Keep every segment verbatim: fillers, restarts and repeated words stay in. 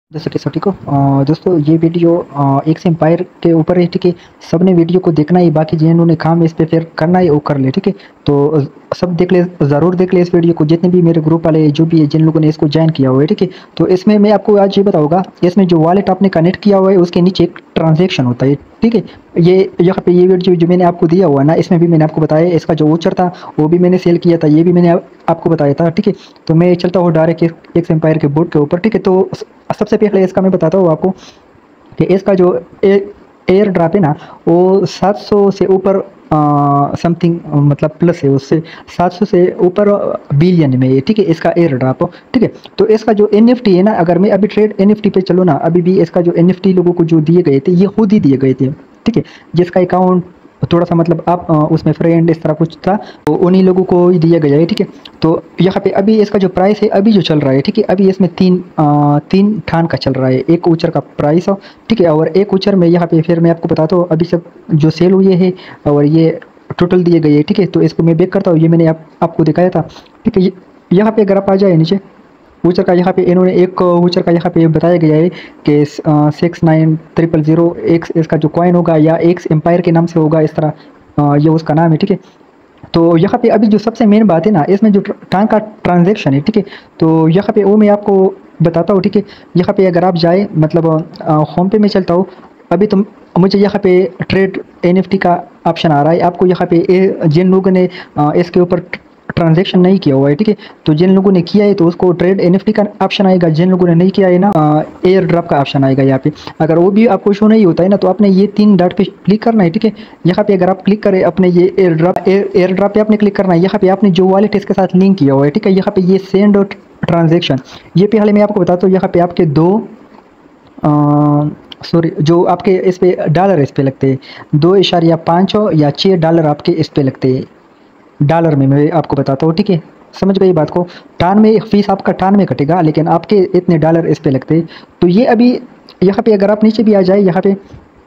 दोस्तों कैसे हो? ठीक हो? अ, दोस्तों ये वीडियो अ, एक से एम्पायर के ऊपर है, ठीक है। सबने वीडियो को देखना ही, बाकी जिन्होंने काम इस पे फिर करना है वो कर ले, ठीक है। तो अ, सब देख ले, ज़रूर देख ले इस वीडियो को, जितने भी मेरे ग्रुप वाले जो भी है, जिन लोगों ने इसको ज्वाइन किया हुआ है, ठीक है। तो इसमें मैं आपको आज ये बताऊंगा, इसमें जो वॉलेट आपने कनेक्ट किया हुआ है उसके नीचे एक ट्रांजेक्शन होता है, ठीक है। ये यहाँ पे ये वीडियो जो मैंने आपको दिया हुआ है ना, इसमें भी मैंने आपको बताया इसका जो वोचर था वो भी मैंने सेल किया था, ये भी मैंने आप, आपको बताया था, ठीक है। तो मैं चलता हूँ डायरेक्ट एक एम्पायर के बोर्ड के ऊपर, ठीक है। तो सबसे पहले इसका मैं बताता हूँ आपको कि इसका जो एयर ड्रॉप है ना, वो सात सौ से ऊपर समथिंग मतलब प्लस है, उससे सात सौ से ऊपर बिलियन में है, ठीक है, इसका एयर ड्रॉप, ठीक है। तो इसका जो एनएफटी है ना, अगर मैं अभी ट्रेड एनएफटी पे चलूँ ना, अभी भी इसका जो एनएफटी लोगों को जो दिए गए थे ये खुद ही दिए गए थे, ठीक है। जिसका अकाउंट थोड़ा सा मतलब आप अ, उसमें फ्रेंड इस तरह कुछ था, तो उन्हीं लोगों को ही दिया गया है, ठीक है। तो यहाँ पे अभी इसका जो प्राइस है अभी जो चल रहा है, ठीक है, अभी इसमें तीन अ, तीन ठान का चल रहा है, एक ऊचर का प्राइस हो, ठीक है। और एक ऊचर में यहाँ पे फिर मैं आपको बताता हूँ अभी सब जो सेल हुए है और ये टोटल दिए गए, ठीक है। तो इसको मैं बेक करता हूँ, ये मैंने आप, आपको दिखाया था, ठीक है। यहाँ पे अगर आप आ जाए नीचे वूचर का, यहाँ पे इन्होंने एक वूचर का यहाँ पे बताया गया है कि six nine triple zero X इसका जो कॉइन होगा या एक्स एम्पायर के नाम से होगा, इस तरह अ, ये उसका नाम है, ठीक है। तो यहाँ पे अभी जो सबसे मेन बात है ना, इसमें जो टांग का ट्रांजेक्शन है, ठीक है। तो यहाँ पे वो मैं आपको बताता हूँ, ठीक है। यहाँ पे अगर आप जाए मतलब होम पे मैं चलता हूँ, अभी तो मुझे यहाँ पे ट्रेड एनएफटी का ऑप्शन आ रहा है। आपको यहाँ पे ए, जिन लोगों ने अ, इसके ऊपर ट्रांजेक्शन नहीं किया हुआ है, ठीक है, तो जिन लोगों ने किया है तो उसको ट्रेड एनएफटी का ऑप्शन आएगा, जिन लोगों ने नहीं किया है ना एयर ड्रॉप का ऑप्शन आएगा यहाँ पे। अगर वो भी आपको शो नहीं होता है ना, तो आपने ये तीन डॉट पे क्लिक करना है, ठीक है। यहाँ पे अगर आप क्लिक करें अपने ये air drop air air drop पे आपने क्लिक करना है, यहाँ पे आपने जो वॉलेट इसके साथ लिंक किया हुआ है, ठीक है, यहाँ पे ये सेंड और ट्रांजेक्शन, ये पहले मैं आपको बताता हूँ। यहाँ पे आपके दो सॉरी जो आपके इस पे डॉलर इस पे लगते हैं, दो इशारिया पाँच या छः डॉलर आपके इस पे लगते हैं, डॉलर में मैं आपको बताता हूँ, ठीक है। समझ गई बात को? टान में फीस आपका टान में कटेगा, लेकिन आपके इतने डॉलर इस पे लगते हैं। तो ये अभी यहाँ पे अगर आप नीचे भी आ जाए, यहाँ पे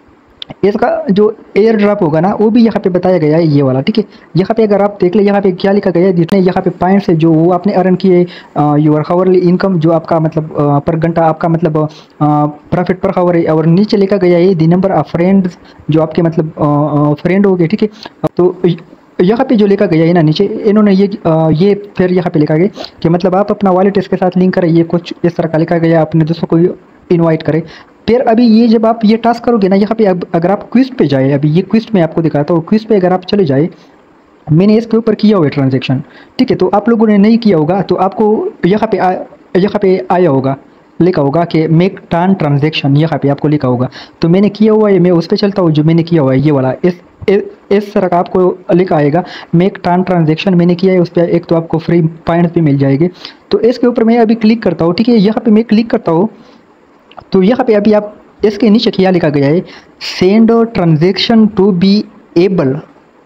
इसका जो एयर ड्रॉप होगा ना वो भी यहाँ पे बताया गया है, ये वाला, ठीक है। यहाँ पे अगर आप देख ले, यहाँ पे क्या लिखा गया है, जितने यहाँ पे पॉइंट्स है जो वो आपने अर्न किए, योर हावरली इनकम, जो आपका मतलब अ, पर घंटा आपका मतलब प्रॉफिट पर हावर है, और नीचे लिखा गया है दी नंबर ऑफ फ्रेंड्स, जो आपके मतलब फ्रेंड हो गए, ठीक है। तो यहाँ पे जो लिखा गया है ना नीचे, इन्होंने ये अ, ये फिर यहाँ पे लिखा गया कि मतलब आप अपना वॉलेट इसके साथ लिंक करें, ये कुछ इस तरह का लिखा गया, अपने दोस्तों को इनवाइट करें। फिर अभी ये जब आप ये टास्क करोगे ना, यहाँ पे अब अगर आप क्विज पे जाए, अभी ये क्विज में आपको दिखाता हूँ, क्विज पे अगर आप चले जाए, मैंने इसके ऊपर किया हुआ है ट्रांजेक्शन, ठीक है। तो आप लोगों ने नहीं किया होगा तो आपको यहाँ पे आ, यहाँ पे आया होगा, लिखा होगा कि मेक टान ट्रांजेक्शन, यहाँ पे आपको लिखा होगा। तो मैंने किया हुआ है, मैं उस पर चलता हूँ, जो मैंने किया हुआ है ये वाला, इस इस इस तरह का आपको लिखा आएगा मेक टान ट्रांजेक्शन, मैंने किया है उस पर, एक तो आपको फ्री पॉइंट्स भी मिल जाएंगे। तो इसके ऊपर मैं अभी क्लिक करता हूँ, ठीक है। यहाँ पे मैं क्लिक करता हूँ, तो यहाँ पे अभी आप इसके नीचे क्या लिखा गया है, send transaction to be able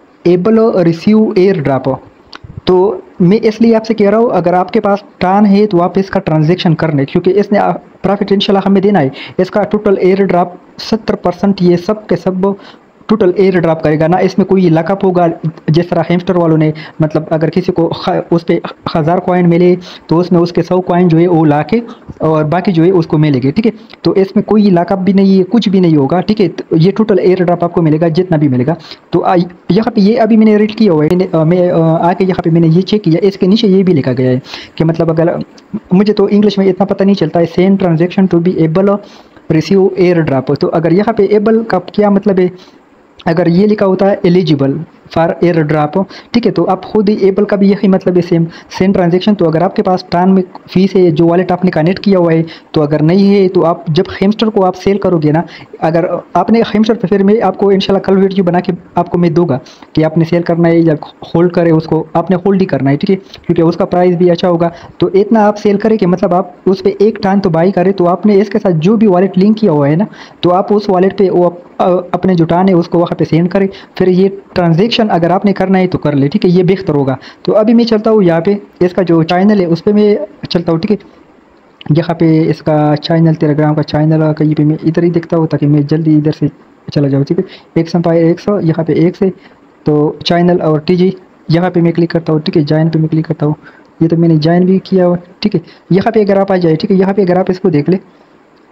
able receive air drop. तो मैं इसलिए आपसे कह रहा हूँ, अगर आपके पास टान है तो आप इसका ट्रांजेक्शन कर लें, क्योंकि इसने प्रॉफिट इंशाल्लाह हमें देना है। इसका टोटल एयर ड्रॉप सत्तर परसेंट ये सब के सब टोटल एयर ड्रॉप करेगा ना, इसमें कोई लकअप होगा, जिस तरह हेमस्टर वालों ने मतलब अगर किसी को उस पर हज़ार कॉइन मिले तो उसमें उसके सौ कॉइन जो है वो ला के और बाकी जो है उसको मिलेंगे, ठीक है। तो इसमें कोई लकअप भी नहीं है, कुछ भी नहीं होगा, ठीक है। तो ये टोटल एयर ड्रॉप आपको मिलेगा जितना भी मिलेगा। तो यहाँ पे ये अभी मैंने रीड किया हुआ है, मैंने मैं आके यहाँ पे मैंने ये चेक किया, इसके नीचे ये भी लिखा गया है कि मतलब अगर, मुझे तो इंग्लिश में इतना पता नहीं चलता है, send transaction to be able receive air drop. तो अगर यहाँ पे एबल का क्या मतलब है, अगर ये लिखा होता है एलिजिबल फॉर एयर ड्रॉप, ठीक है, तो आप खुद ही एबल का भी यही मतलब है, सेम सेम ट्रांजेक्शन। तो अगर आपके पास टान में फीस है, जो वॉलेट आपने कनेक्ट किया हुआ है, तो अगर नहीं है तो आप जब हेमस्टर को आप सेल करोगे ना, अगर आपने हेमस्टर पे, फिर मैं आपको इंशाल्लाह कल वीडियो बना के आपको मैं दूंगा कि आपने सेल करना है या होल्ड करे, उसको आपने होल्ड ही करना है, ठीक है, क्योंकि उसका प्राइस भी अच्छा होगा। तो इतना आप सेल करें कि मतलब आप उस पर एक टान तो बाई करें, तो आपने इसके साथ जो भी वॉलेट लिंक किया हुआ है ना, तो आप उस वॉलेट पे वो अपने जो टान है उसको वहाँ पे सेंड करें, फिर ये ट्रांजेक्शन अगर आपने करना है तो कर ले, ठीक है, ये बेहतर होगा। तो अभी मैं चलता हूँ यहाँ पे, इसका जो चैनल है उस पर मैं चलता हूँ, ठीक है। यहाँ पे इसका चैनल, टेलीग्राम का चैनल कहीं पे मैं इधर ही देखता हूँ, ताकि मैं जल्दी इधर से चला जाऊँ, ठीक है। एक संपायर एक सौ यहाँ पे एक से, तो चैनल और टीजी यहाँ पे मैं क्लिक करता हूँ, ठीक है। जॉइन पे मैं क्लिक करता हूँ, ये तो मैंने जॉइन भी किया हुआ, ठीक है। यहाँ पे अगर आप आ जाए, ठीक है, यहाँ पे अगर आप इसको देख ले,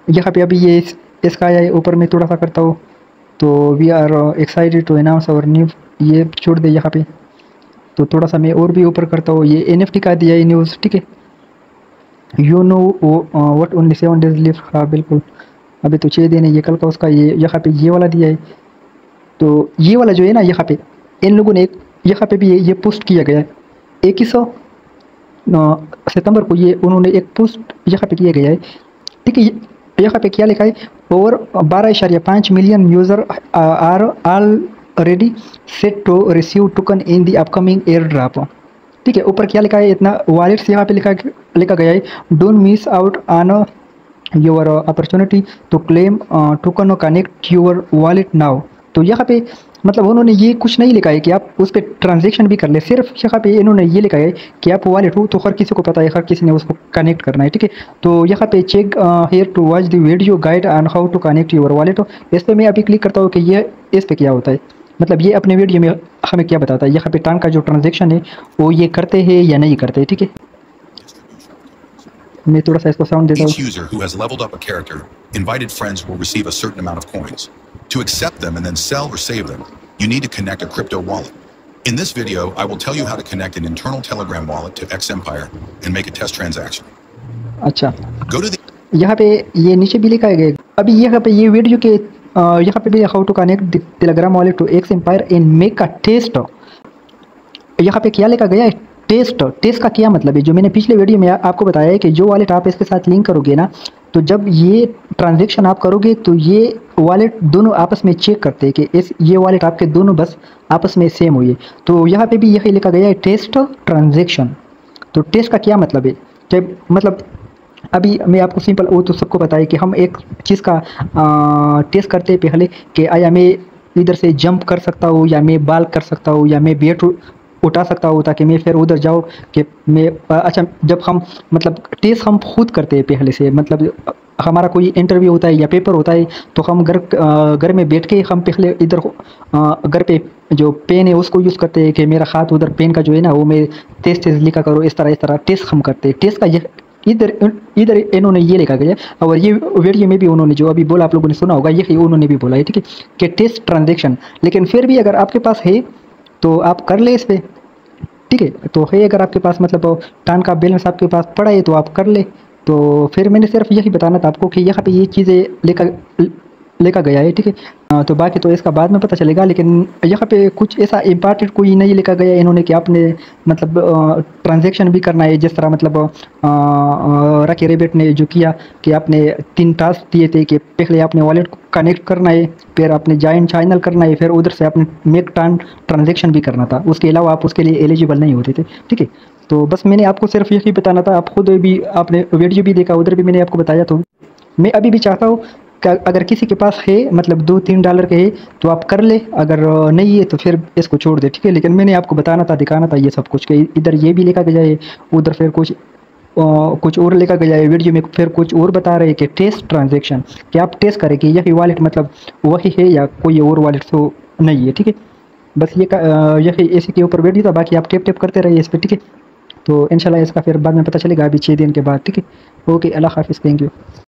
यहाँ पे अभी ये इस, इसका आया है, ऊपर में थोड़ा सा करता हूँ तो we are excited to announce और न्यू, ये छोड़ दे यहाँ पे। तो थोड़ा सा मैं और भी ऊपर करता हूँ, ये एन एफ टी का दिया है न्यूज़, ठीक है। You know what only seven days live, हाँ बिल्कुल, अभी तो छः दिन है, ये कल का उसका, ये यहाँ पे ये वाला दिया है। तो ये वाला जो है ना, यहाँ पे इन लोगों ने एक यहाँ पे भी ये, ये पोस्ट किया गया है इक्कीस सौ सितंबर को, ये उन्होंने एक पोस्ट यहाँ पे किया गया है, ठीक है। यहाँ पे क्या लिखा है, ओवर बारह इशारिया पाँच million user are already set to receive token in the upcoming air drop, ठीक है। ऊपर क्या लिखा है, इतना वॉलेट्स यहाँ पे लिखा लिखा गया है, don't miss out on your opportunity to claim token connect your wallet now. तो यहाँ पे मतलब उन्होंने ये कुछ नहीं लिखा है कि आप उस पर ट्रांजेक्शन भी कर ले, सिर्फ यहाँ पे इन्होंने ये लिखा है कि आप वॉलेट हो तो हर किसी को पता है, हर किसी ने उसको कनेक्ट करना है, ठीक है। तो यहाँ पे check here to watch the video guide on how to connect your wallet, इस पर मैं अभी क्लिक करता हूँ कि ये इस पर क्या होता है, मतलब ये अपने वीडियो में हमें क्या बताता है। यहाँ पे टान का जो ट्रांजेक्शन है वो ये करते हैं या नहीं करते, ठीक है। मैं थोड़ा सा इसको साउंड देता हूँ। Each user who has leveled up a character, invited friends will receive a certain amount of coins. To accept them and then sell or save them, you need to connect a crypto wallet. In this video, I will tell you how to connect an internal Telegram wallet to X Empire and make a test transaction. अच्छा, Go to the यहाँ पे ये नीचे भी लिखा है, अभी यहाँ पे ये वीडियो के यहाँ पे भी how to connect Telegram wallet to X Empire and make a test, यहाँ पे क्या लिखा गया है, टेस्ट। टेस्ट का क्या मतलब है, जो मैंने पिछले वीडियो में आपको बताया है कि जो वॉलेट आप इसके साथ लिंक करोगे ना, तो जब ये ट्रांजैक्शन आप करोगे तो ये वॉलेट दोनों आपस में चेक करते हैं कि इस ये वॉलेट आपके दोनों बस आपस में सेम हुई है। तो यहाँ पे भी यही लिखा गया है टेस्ट ट्रांजैक्शन। तो टेस्ट का क्या मतलब है, जब मतलब अभी मैं आपको सिंपल, वो तो सबको पता है कि हम एक चीज़ का आ, टेस्ट करते हैं पहले कि आया मैं इधर से जंप कर सकता हूँ, या मैं बाल कर सकता हूँ, या मैं वेट उठा सकता हूँ, ताकि मैं फिर उधर जाऊँ कि मैं अच्छा, जब हम मतलब टेस्ट हम खुद करते हैं पहले से, मतलब हमारा कोई इंटरव्यू होता है या पेपर होता है तो हम घर घर में बैठ के हम पहले इधर घर पे जो पेन है उसको यूज़ करते हैं कि मेरा हाथ उधर पेन का जो है ना वो मैं तेज तेज लिखा करो, इस तरह इस तरह टेस्ट हम करते हैं। टेस्ट का ये इधर इधर इन्होंने ये लिखा गया, और ये वीडियो में भी उन्होंने जो अभी बोला आप लोगों ने सुना होगा, यही उन्होंने भी बोला है, ठीक है, कि टेस्ट ट्रांजेक्शन। लेकिन फिर भी अगर आपके पास है तो आप कर ले इस पर, ठीक है। तो है अगर आपके पास मतलब टान का बैलेंस आपके पास पड़ा है तो आप कर ले। तो फिर मैंने सिर्फ यही बताना था आपको कि यहाँ पे ये चीज़ें लेकर लेकर गया है, ठीक है। तो बाकी तो इसका बाद में पता चलेगा, लेकिन यहाँ पे कुछ ऐसा इम्पॉर्टेंट कोई नहीं लिखा गया इन्होंने कि आपने मतलब ट्रांजैक्शन भी करना है, जिस तरह मतलब रॉकी रैबिट ने जो किया कि आपने तीन टास्क दिए थे कि पहले आपने वॉलेट को कनेक्ट करना है, फिर आपने जॉइन चैनल करना है, फिर उधर से आपने मेक टान ट्रांजेक्शन भी करना था, उसके अलावा आप उसके लिए एलिजिबल नहीं होते थे, ठीक है। तो बस मैंने आपको सिर्फ यही बताना था, आप खुद भी आपने वीडियो भी देखा, उधर भी मैंने आपको बताया। तो मैं अभी भी चाहता हूँ कि अगर किसी के पास है मतलब दो तीन डॉलर के है तो आप कर ले, अगर नहीं है तो फिर इसको छोड़ दे, ठीक है। लेकिन मैंने आपको बताना था, दिखाना था ये सब कुछ कि इधर ये भी लिखा गया है, उधर फिर कुछ आ, कुछ और लिखा गया है, वीडियो में फिर कुछ और बता रहे हैं कि टेस्ट ट्रांजेक्शन, कि आप टेस्ट करें कि यही वॉलेट मतलब वही है या कोई और वॉलेट तो नहीं है, ठीक है। बस ये यही इसी के ऊपर वीडियो था, बाकी आप टेप टेप करते रहिए इस पर, ठीक है। तो इंशाल्लाह इसका फिर बाद में पता चलेगा, अभी छः दिन के बाद, ठीक है। ओके, अल्लाह हाफिज़, थैंक यू।